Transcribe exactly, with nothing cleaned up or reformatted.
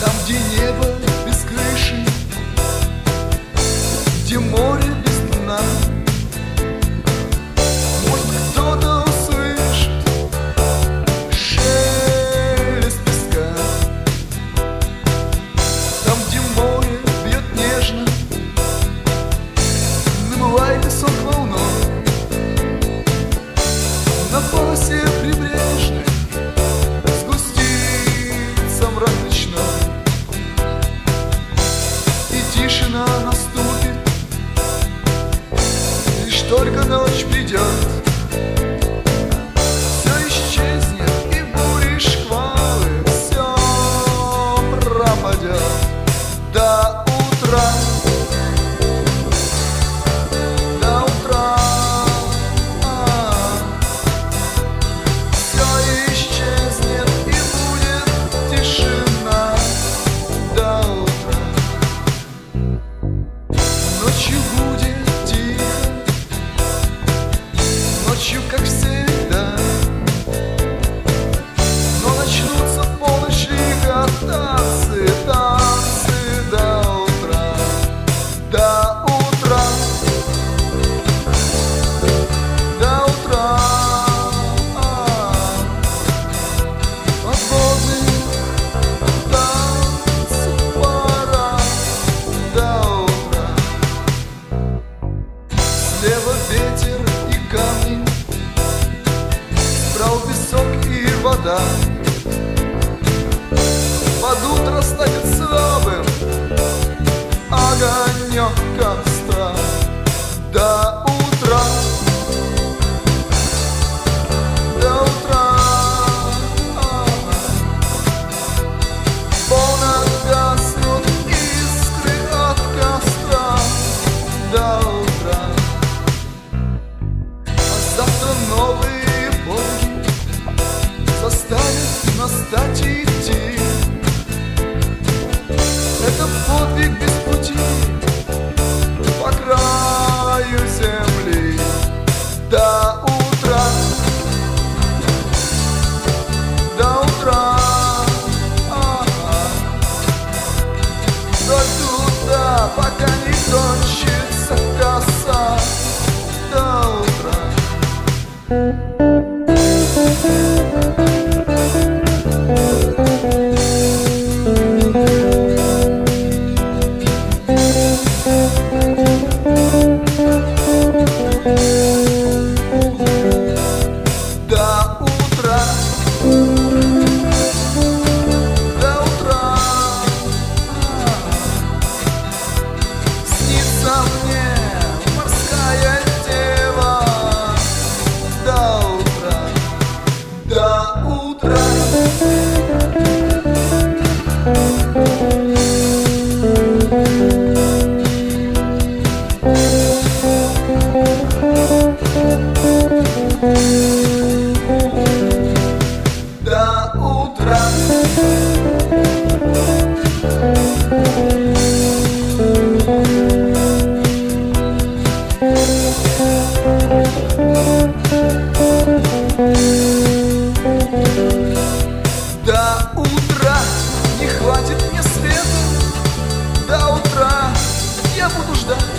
Там, где небо без крыши, где море без дна, может, кто-то услышит шелест песка. Там, где море бьет нежно, намывая песок волной, на полосе прибрежной сгустится мрак ночной, и тишина наступит, лишь только ночь придет. Все исчезнет, и бури, шквалы, все пропадет до утра. Ночью, как всегда, но начнутся в полночь лихо танцы, танцы до утра, до утра, до утра. Подводные танцы пора до утра. Слева ветер и камни, брал песок и вода. Под утро станет слабым огонек костра до утра, до утра. Полно гаснут искры от костра до утра. А завтра новые боги заставит нас стать идти. Это подвиг без пути по краю земли до утра, до утра. Вдоль туда, пока не кончится коса до утра. До утра не хватит мне света, до утра я буду ждать.